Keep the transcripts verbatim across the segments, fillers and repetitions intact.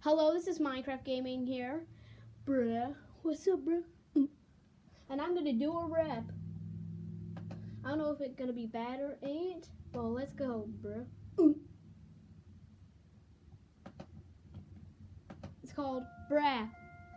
Hello, this is Minecraft Gaming here. Bruh, what's up, bruh? Mm. And I'm gonna do a rap. I don't know if it's gonna be bad or ain't. Well, let's go, bruh. Mm. It's called Brah.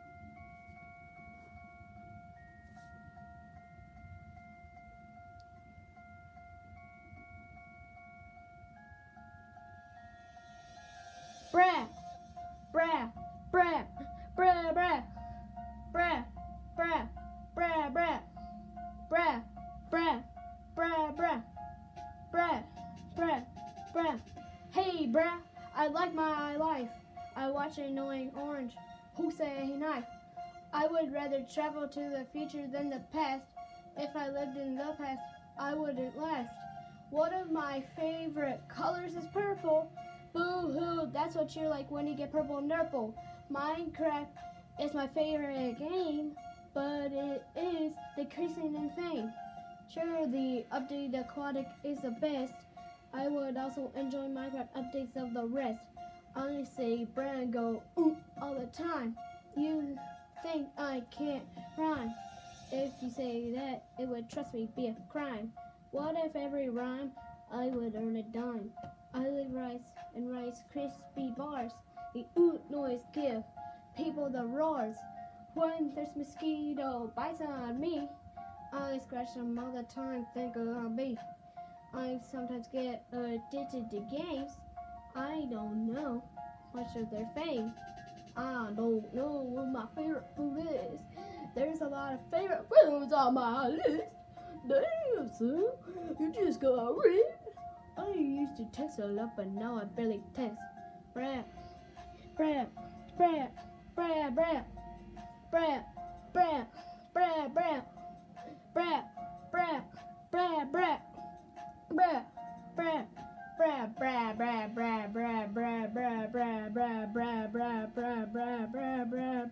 Brah, brah, brah, brah, brah, brah, brah, brah, brah, brah, brah, brah, brah, brah, brah, brah. Hey, brah, I like my life. I watch Annoying Orange. Who say knife? I would rather travel to the future than the past. If I lived in the past, I wouldn't last. One of my favorite colors is purple. Boo-hoo, that's what you're like when you get purple and nurple. Minecraft is my favorite game, but it is decreasing in fame. Sure, the updated aquatic is the best. I would also enjoy Minecraft updates of the rest. I say brand go ooh all the time. You think I can't rhyme? If you say that, it would, trust me, be a crime. What if every rhyme I would earn a dime? I live rice and rice crispy bars. The oot noise give people the roars. When there's mosquito bites on me, I scratch them all the time, think I'll be. I sometimes get addicted to games. I don't know much of their fame. I don't know what my favorite food is. There's a lot of favorite foods on my list. Damn, son, you just got rich. I used to text a lot, but now I barely text. Brah, brah, brah, brah, brah, brah, brah, brah, brah, brah, brah, brah, brah, brah, brah. Brah, brah, brah, brah, brah, brah, brah, brah, brah, brah, brah, brah, brah, brah, brah,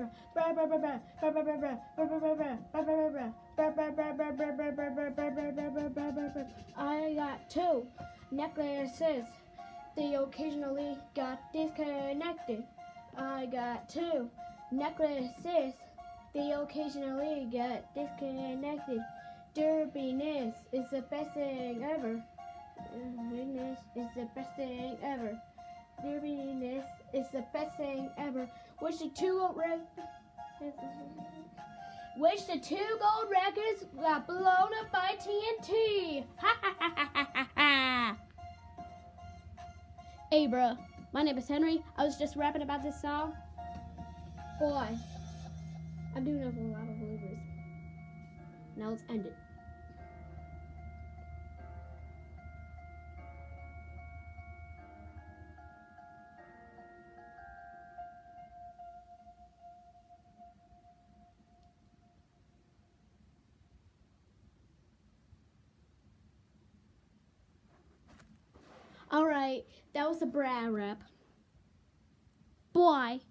brah, brah, brah. I got two necklaces. They occasionally got disconnected. I got two necklaces. They occasionally got disconnected. Derpiness is the best thing ever. Derpiness is the best thing ever. Derpiness is the best thing ever. Wish the two gold records. Wish the two gold records got blown up by T N T. Ha ha ha ha ha ha. Hey, bruh. My name is Henry. I was just rapping about this song. Boy, I do know a lot of believers. Now let's end it. Alright, that was a Brah rap. Boy.